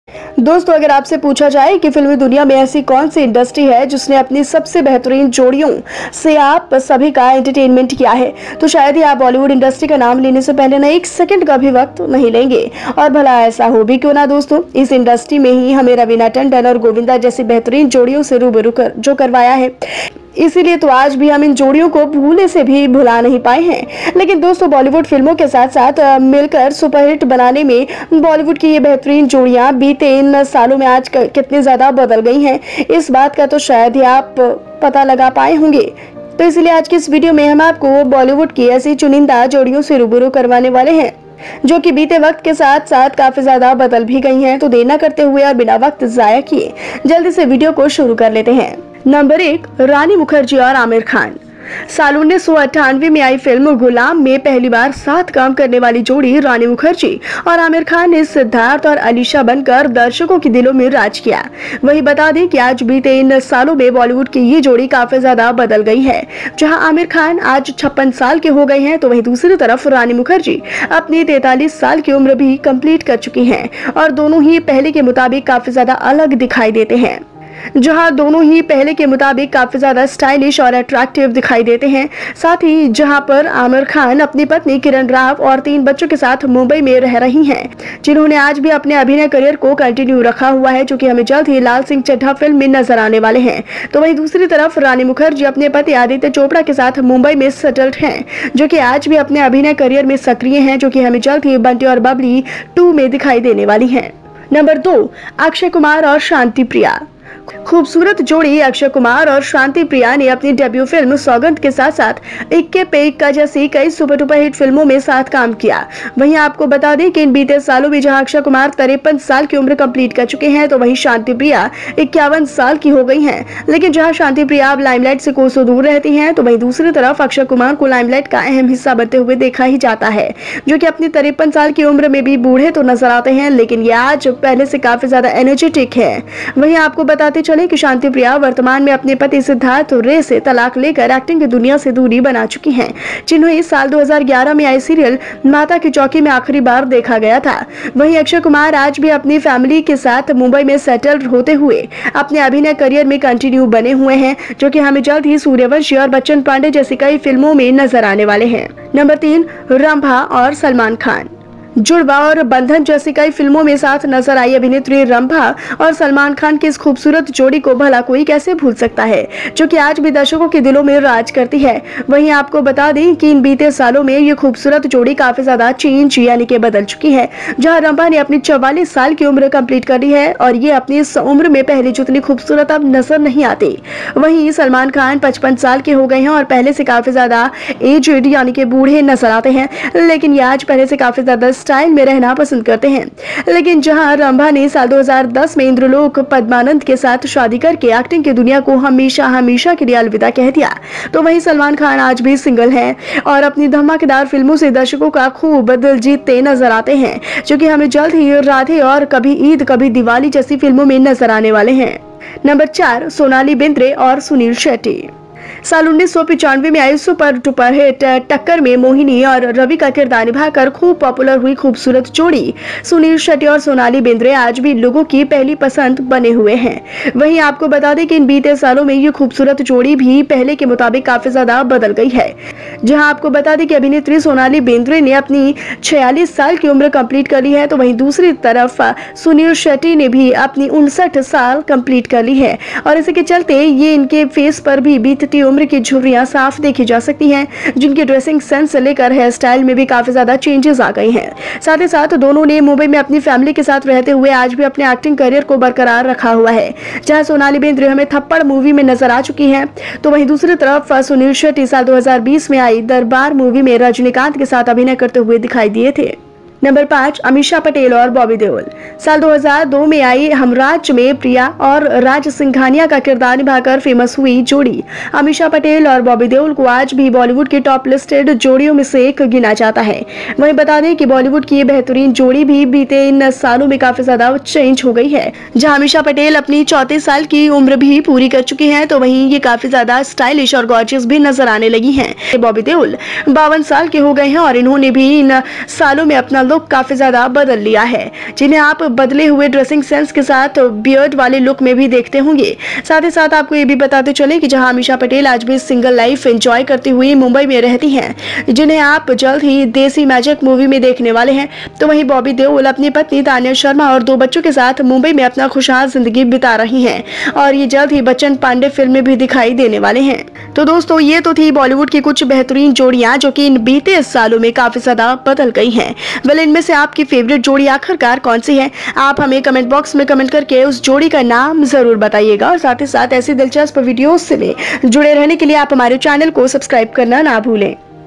दोस्तों, अगर आपसे पूछा जाए कि फिल्मी दुनिया में ऐसी कौन सी इंडस्ट्री है जिसने अपनी सबसे बेहतरीन जोड़ियों से आप सभी का एंटरटेनमेंट किया है, तो शायद ही आप बॉलीवुड इंडस्ट्री का नाम लेने से पहले ना एक सेकंड का भी वक्त नहीं लेंगे। और भला ऐसा हो भी क्यों ना दोस्तों, इस इंडस्ट्री में ही हमें रवीना टंडन और गोविंदा जैसी बेहतरीन जोड़ियों से रूबरू कर जो करवाया है, इसीलिए तो आज भी हम इन जोड़ियों को भूले से भी भुला नहीं पाए हैं। लेकिन दोस्तों, बॉलीवुड फिल्मों के साथ साथ मिलकर सुपरहिट बनाने में बॉलीवुड की ये बेहतरीन जोड़ियां बीते इन सालों में आज कितनी ज्यादा बदल गई हैं, इस बात का तो शायद ही आप पता लगा पाए होंगे। तो इसलिए आज की इस वीडियो में हम आपको बॉलीवुड की ऐसी चुनिंदा जोड़ियों से रूबरू करवाने वाले हैं जो कि बीते वक्त के साथ साथ काफी ज्यादा बदल भी गई हैं। तो देर न करते हुए और बिना वक्त जाया किए जल्दी से वीडियो को शुरू कर लेते हैं। नंबर 1, रानी मुखर्जी और आमिर खान। साल 1998 में आई फिल्म गुलाम में पहली बार साथ काम करने वाली जोड़ी रानी मुखर्जी और आमिर खान ने सिद्धार्थ और अलीशा बनकर दर्शकों के दिलों में राज किया। वही बता दें कि आज बीते इन सालों में बॉलीवुड की ये जोड़ी काफी ज्यादा बदल गई है। जहां आमिर खान आज 56 साल के हो गए हैं, तो वहीं दूसरी तरफ रानी मुखर्जी अपनी 43 साल की उम्र भी कंप्लीट कर चुकी हैं और दोनों ही पहले के मुताबिक काफी ज्यादा अलग दिखाई देते हैं। जहां दोनों ही पहले के मुताबिक काफी ज्यादा स्टाइलिश और अट्रैक्टिव दिखाई देते हैं। साथ ही जहां पर आमिर खान अपनी पत्नी किरण राव और 3 बच्चों के साथ मुंबई में रह रही हैं, जिन्होंने आज भी अपने अभिनय करियर को कंटिन्यू रखा हुआ है, जो कि हमें जल्द ही लाल सिंह चड्ढा फिल्म में नजर आने वाले हैं। तो वहीं दूसरी तरफ रानी मुखर्जी अपने पति आदित्य चोपड़ा के साथ मुंबई में सेटल्ड हैं, जो कि आज भी अपने अभिनय करियर में सक्रिय हैं, जो कि हमें जल्द ही बंटी और बबली 2 में दिखाई देने वाली है। नंबर 2, अक्षय कुमार और शांति प्रिया। खूबसूरत जोड़ी अक्षय कुमार और शांति प्रिया ने अपनी डेब्यू फिल्म सौगंध के साथ साथ इक्के पे इक्का जैसी कई सुपर डुपर हिट फिल्मों में साथ काम किया। वहीं आपको बता दें कि इन बीते सालों में जहां अक्षय कुमार 53 साल की उम्र कंप्लीट कर चुके हैं, तो वहीं शांति प्रिया 51 साल की हो गई हैं। लेकिन जहां शांति प्रिया अब लाइमलाइट से कोसों दूर रहती हैं, तो वहीं दूसरी तरफ अक्षय कुमार को लाइमलाइट का अहम हिस्सा बनते हुए देखा ही जाता है, जो कि अपनी 53 साल की उम्र में भी बूढ़े तो नजर आते हैं, लेकिन ये आज पहले से काफी ज्यादा एनर्जेटिक है। वहीं आपको बताते चले कि शांति प्रिया वर्तमान में अपने पति सिद्धार्थ रे से तलाक लेकर एक्टिंग की दुनिया से दूरी बना चुकी हैं, जिन्हें साल 2011 में आई सीरियल माता की चौकी में आखिरी बार देखा गया था। वहीं अक्षय कुमार आज भी अपनी फैमिली के साथ मुंबई में सेटल होते हुए अपने अभिनय करियर में कंटिन्यू बने हुए हैं, जो कि हमें जल्द ही सूर्यवंशी और बच्चन पांडे जैसी कई फिल्मों में नजर आने वाले हैं। नंबर 3, रंभा और सलमान खान। जुड़वा और बंधन जैसी कई फिल्मों में साथ नजर आई अभिनेत्री रंभा और सलमान खान की इस खूबसूरत जोड़ी को भला कोई कैसे भूल सकता है, जो कि आज भी दर्शकों के दिलों में राज करती है। वहीं आपको बता दें कि इन बीते सालों में ये खूबसूरत जोड़ी काफी ज्यादा चेंज यानी कि बदल चुकी है। जहां रंभा ने अपनी 44 साल की उम्र कंप्लीट कर ली है और ये अपनी इस उम्र में पहले जितनी खूबसूरत अब नजर नहीं आती। वहीं सलमान खान 55 साल के हो गए हैं और पहले से काफी ज्यादा एजेड यानी कि बूढ़े नजर आते हैं, लेकिन ये आज पहले से काफी ज्यादा स्टाइल में रहना पसंद करते हैं। लेकिन जहां रंभा ने साल 2010 में इंद्रलोक पद्मानंद के साथ शादी करके एक्टिंग की दुनिया को हमेशा हमेशा के लिए अलविदा कह दिया, तो वहीं सलमान खान आज भी सिंगल हैं और अपनी धमाकेदार फिल्मों से दर्शकों का खूब दिल जीतते नजर आते हैं, जो कि हमें जल्द ही राधे और कभी ईद कभी दिवाली जैसी फिल्मों में नजर आने वाले हैं। नंबर 4, सोनाली बेंद्रे और सुनील शेट्टी। साल 1995 में आई सुपर डुपर हिट टक्कर में मोहिनी और रवि का किरदार निभाकर खूब पॉपुलर हुई खूबसूरत जोड़ी सुनील शेट्टी और सोनाली बेंद्रे आज भी लोगों की पहली पसंद बने हुए हैं। वहीं आपको बता दें कि इन बीते सालों में ये खूबसूरत जोड़ी भी पहले के मुताबिक काफी ज्यादा बदल गई है। जहां आपको बता दें कि अभिनेत्री सोनाली बेंद्रे ने अपनी 46 साल की उम्र कंप्लीट कर ली है, तो वहीं दूसरी तरफ सुनील शेट्टी ने भी अपनी 59 साल कंप्लीट कर ली है और इसी के चलते ये इनके फेस पर भी बीतती उम्र की झुर्रियां साफ देखी जा सकती हैं, जिनकी ड्रेसिंग सेंस से लेकर हेयर स्टाइल में भी काफी ज्यादा चेंजेस आ गए हैं। साथ ही साथ दोनों ने मुंबई में अपनी फैमिली के साथ रहते हुए आज भी अपने एक्टिंग करियर को बरकरार रखा हुआ है। जहां सोनाली बेंद्रे हमें थप्पड़ मूवी में नजर आ चुकी हैं, तो वहीं दूसरी तरफ सुनील शेट्टी साल 2020 में आई दरबार मूवी में रजनीकांत के साथ अभिनय करते हुए दिखाई दिए थे। नंबर 5, अमीषा पटेल और बॉबी देओल। साल 2002 में आई हमराज में प्रिया और राज सिंघानिया का किरदार निभाकर फेमस हुई जोड़ी अमीषा पटेल और बॉबी देओल को आज भी बॉलीवुड की टॉप लिस्टेड जोड़ियों में से एक गिना जाता है। वहीं बता दें कि बॉलीवुड की ये बेहतरीन जोड़ी भी बीते इन सालों में काफी ज्यादा चेंज हो गई है। जहां अमीषा पटेल अपनी 34 साल की उम्र भी पूरी कर चुकी हैं, तो वहीं ये काफी ज्यादा स्टाइलिश और गॉर्जियस भी नजर आने लगी हैं। बॉबी देओल 52 साल के हो गए हैं और इन्होंने भी इन सालों में अपना लुक काफी ज्यादा बदल लिया है, जिन्हें आप बदले हुए ड्रेसिंग सेंस के साथ बियर्ड वाले लुक में भी देखते होंगे। साथ ही साथ आपको ये भी बताते चले कि जहां अमीषा पटेल आज भी सिंगल लाइफ एंजॉय करती हुई मुंबई में रहती हैं, जिन्हें आप जल्द ही देसी मैजिक मूवी में देखने वाले हैं, तो वहीं बॉबी देओल अपनी पत्नी तान्या शर्मा और 2 बच्चों के साथ मुंबई में अपना खुशहाल जिंदगी बिता रही हैं और ये जल्द ही बच्चन पांडे फिल्म में भी दिखाई देने वाले हैं। तो दोस्तों, ये तो थी बॉलीवुड की कुछ बेहतरीन जोड़ियां जो कि इन बीते सालों में काफी ज्यादा बदल गई हैं। वेल, इनमें से आपकी फेवरेट जोड़ी आखिरकार कौन सी है? आप हमें कमेंट बॉक्स में कमेंट करके उस जोड़ी का नाम जरूर बताइएगा और साथ ही साथ ऐसी दिलचस्प वीडियोस से जुड़े रहने के लिए आप हमारे चैनल को सब्सक्राइब करना ना भूलें।